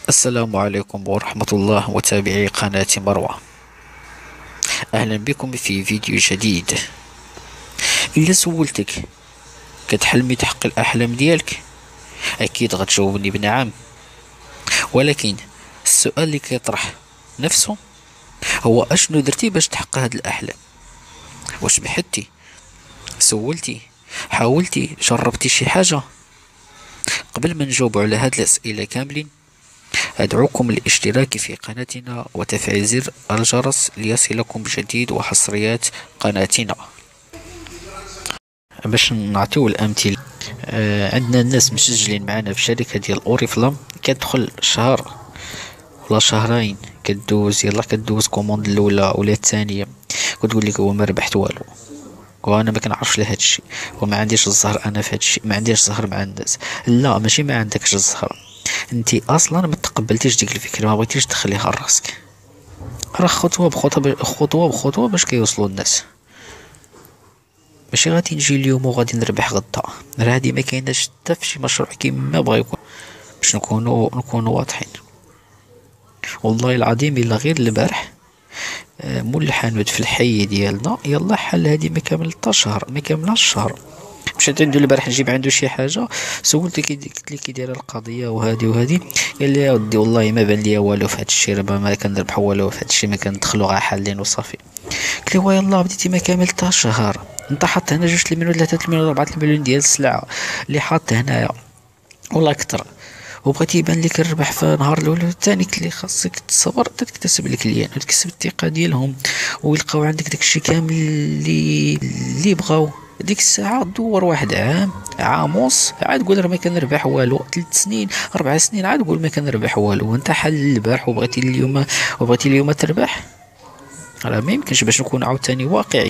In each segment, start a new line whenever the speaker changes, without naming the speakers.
السلام عليكم ورحمة الله متابعي قناة مروة. أهلا بكم في فيديو جديد. إلا سولتك كتحلمي تحقق الأحلام ديالك، أكيد غتجاوبني بنعم. ولكن السؤال اللي كيطرح نفسه هو أشنو درتي باش تحقق هاد الأحلام؟ واش بحثتي؟ سولتي؟ حاولتي؟ جربتي شي حاجة؟ قبل ما نجاوب على هاد الأسئلة كاملين، أدعوكم للاشتراك في قناتنا وتفعيل زر الجرس ليصلكم جديد وحصريات قناتنا. باش نعطيو الأمثلة، عندنا الناس مسجلين معنا في شركة ديال أوريفلام، كتدخل شهر ولا شهرين كدوز يلا كدوز كوموند الأولى ولا الثانية، كتقول لك هو ما ربحت والو، وانا ما كنعرفش لهذا الشيء، وما عنديش الزهر انا في هذا الشيء، ما عنديش زهر مع الناس. لا، ماشي ما عندكش الزهر، انت اصلا ما تقبلتيش ديك الفكره، ما بغيتيش تخليها لراسك. راه خطوه بخطوه خطوه بخطوه باش كيوصلوا الناس. ماشي غادي نجي اليوم وغادي نربح غدا، راه هادي ما كايناش حتى في شي مشروع كيما بغا يكون، باش نكونوا واضحين. والله العظيم الا غير البارح مول الحانوت في الحي ديالنا يلا حل هادي ما كاملتش شهر، ما كاملاش الشهر. مشيت عنده البارح نجيب عنده شي حاجه، سولت قلت لي كي دايره القضيه وهادي وهادي، قال لي يا ودي والله ما بان ليا والو في هاد الشيء، راه ما كنربحوا والو في هاد الشيء، ما كندخلوا غير حالين وصافي. قلت له يلا بديتي ما كاملتهاش شهر، انت حاط هنا 2 المليون ولا 3 المليون ولا 4 المليون ديال السلعه اللي حاط هنايا والله اكثر، وبغيتي يبان لك الربح في نهار الاول والثاني. قلت لي خاصك تصبر حتى تكتسب الكليان وتكسب الثقه ديالهم، ويلقاو عندك داكشي كامل اللي بغاو. ديك الساعة دور واحد عام، عام ونص، عاد قول راه ما كنربح والو، 3 سنين 4 سنين عاد قول ما كنربح والو، وانت حل البارح وبغيتي اليوم تربح، راه ما يمكنش. باش نكون عاوتاني واقعي،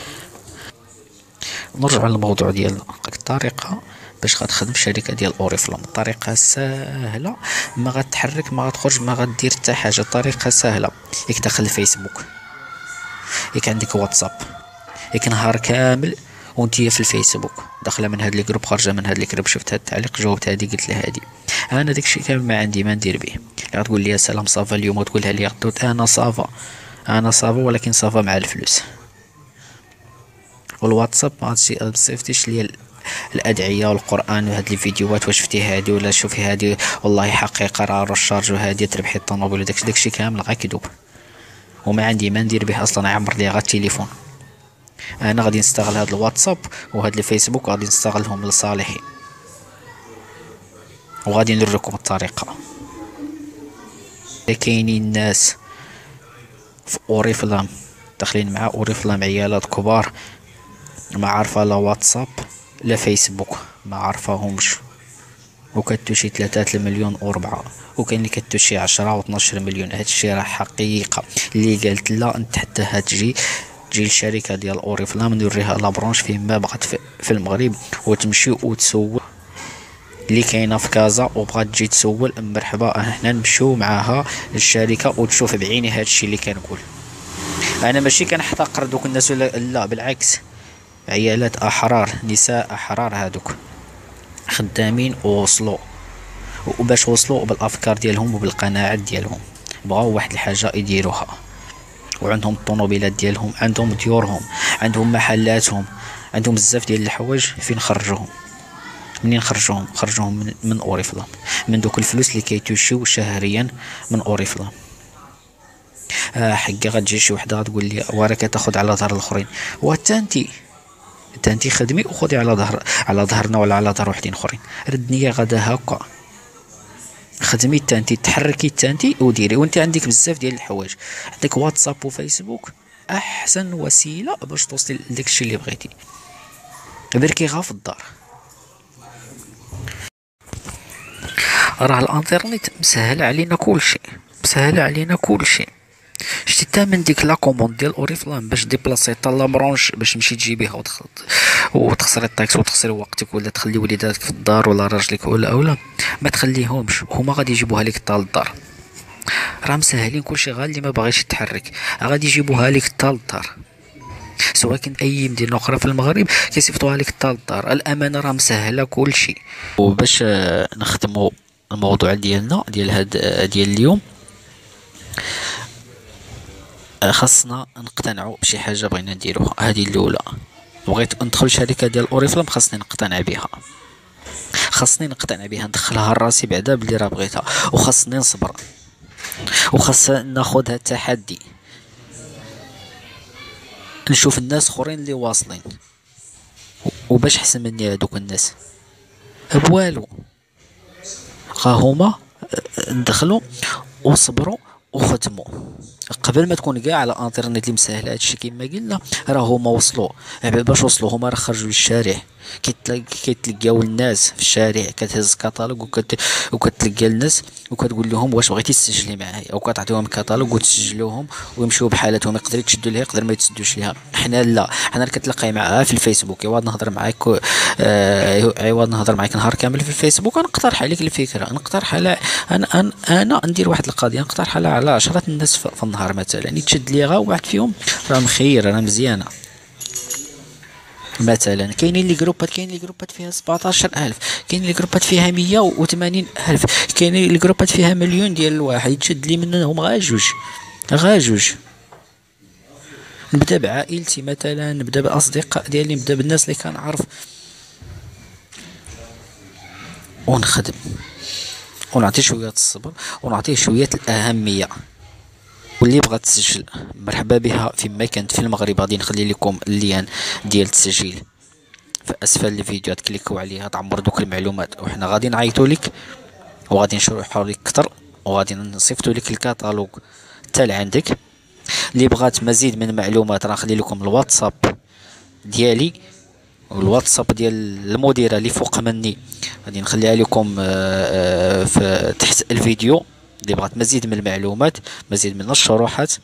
نرجع للموضوع ديالنا. الطريقة باش غتخدم شركة ديال اوريفلام طريقة ساهلة، ما غتحرك ما غتخرج ما غدير حتى حاجة، طريقة ساهلة. ياك داخل الفيسبوك، ياك عندك واتساب، ياك نهار كامل وانتي في الفيسبوك داخله من هاد الجروب خارجه من هاد الجروب، شفت هاد التعليق جاوبت هادي قلت لها هادي، انا داكشي كامل ما عندي ما ندير به. غتقول لي يا سلام صافا اليوم، وتقولها لي غدوت انا صافا، انا صافا ولكن صافا مع الفلوس. والواتساب ما صيفطيش ليا الادعيه والقران وهاد الفيديوهات، واش شفتي هادي ولا شوفي هادي والله حقيقه راه الشارج وهادي تربحي الطوموبيل وداكشي كامل غا كذوب، وما عندي ما ندير به اصلا، عمر لي غا التليفون. انا غادي نستغل هاد الواتساب وهاد الفيسبوك غادي نستغلهم لصالحي، وغادي نوريكم الطريقه. كاينين ناس في اوريفلام داخلين مع اوريفلام عيالات كبار، ما عارفه لا واتساب لا فيسبوك، ما عارفاهمش، وكتوشي 3 المليون و4، وكاين اللي كتوشي 10 و12 مليون. هادشي راه حقيقة. اللي قالت لا انت حتى هتجي الشركة ديال اوريفلام نوريها لابرونش فين ما بغات في المغرب، وتمشي وتسول اللي كاينه في كازا، وبغات تجي تسول مرحبا احنا نمشيو معاها للشركة وتشوف بعيني هادشي اللي كنقول. انا ماشي كنحتقر دوك الناس لا بالعكس، عيالات احرار، نساء احرار، هادوك خدامين ووصلوا، وباش وصلوا بالافكار ديالهم وبالقناعات ديالهم، بغاو واحد الحاجه يديروها، وعندهم الطوموبيلات ديالهم، عندهم ديورهم، عندهم محلاتهم، عندهم بزاف ديال الحوايج. فين خرجوهم؟ منين خرجوهم من اوريفلام، من دوك الفلوس اللي كيتوشيو شهريا من اوريفلام. حقا غتجي شي وحده غتقول لي وراك تاخذ على ظهر الاخرين، وحتى انت خدمي وخذي على ظهرنا ولا على ظهر وحدين اخرين. ردني غدا هكا، خدمي انت تحركي انت وديري، وانت عندك بزاف ديال الحوايج، عندك واتساب وفيسبوك، احسن وسيله باش توصلي لداكشي اللي بغيتي. بركي غا في الدار، راه الانترنت مسهل علينا كلشي، مسهل علينا كلشي. شتي تا من ديك لا كوموند ديال اوريفلام باش ديبلاصي تا لا برونش باش تمشي تجيبيها وتخسري الطاكس وتخسري وقتك، ولا تخلي وليداتك في الدار ولا راجلك ولا ما تخليهمش، هما غادي يجيبوها لك حتى للدار. راه مسهلين كلشي، غير اللي ما باغيش يتحرك غادي يجيبوها لك حتى للدار. سواء كان اي مدينه اخرى في المغرب كيصيفطوها لك حتى للدار. الامانه راه مسهله كلشي. وباش نخدموا الموضوع ديالنا ديال هاد ديال اليوم. خاصنا نقتنعوا بشي حاجه بغينا نديروها. هذه الاولى، بغيت ندخل شركه ديال اوريفلام خاصني نقتنع بها، خاصني نقتنع بها ندخلها لراسي بعدا بلي راه بغيتها، وخاصني نصبر، وخاصنا ناخذها التحدي، نشوف الناس اخرين اللي واصلين. وباش حسن مني هادوك الناس بوالو، ها هما دخلوا وصبروا وختموا قبل ما تكون كاع على الانترنت اللي مسهله هادشي كما قلنا. راه هما وصلوا، باش وصلوا هما راه خرجوا للشارع، كيتلقاو الناس في الشارع، كتهز كاتالوج وكتلقى الناس وكتقول لهم واش بغيتي تسجلي معايا، او كتعطيهم كاتالوج وتسجلوهم ويمشيو بحالتهم، يقدر يتشدوا ليها يقدر ما يتسدوش ليها. حنا لا، حنا كتلاقاي معاها في الفيسبوك، عوض نهضر معاك عوض نهضر معاك نهار كامل في الفيسبوك، نقترح عليك الفكره، نقترح على انا ندير واحد القضيه، نقترح على 10 الناس في النهار مثلا، يتشد ليها واحد فيهم راه مخير، راه مزيانه. مثلا كاينين لي جروبات فيها 17000، كاينين لي جروبات فيها 180000، كاينين لي جروبات فيها مليون ديال الواحد، يتشد لي منهم غا جوج. نبدا بعائلتي مثلا، نبدا بالاصدقاء ديالي، نبدا بالناس اللي كنعرف، ونخدم ونعطي شويه الصبر ونعطيه شويه الاهميه. واللي بغات تسجل مرحبا بها فيما كانت في المغرب. غادي نخلي لكم اللين ديال التسجيل في اسفل الفيديو، تكليكوا عليها تعمر دوك المعلومات، وحنا غادي نعيطوا لك وغادي نشرحوا لك اكثر، وغادي نصيفطوا لك الكاتالوج حتى لعندك. اللي بغات مزيد من المعلومات راه نخلي لكم الواتساب ديالي والواتساب ديال المديره اللي فوق مني، غادي نخليها لكم في تحت الفيديو. اللي بغات مزيد من المعلومات، مزيد من الشروحات.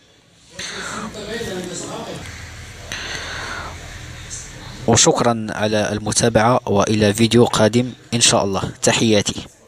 وشكرا على المتابعة، وإلى فيديو قادم إن شاء الله. تحياتي.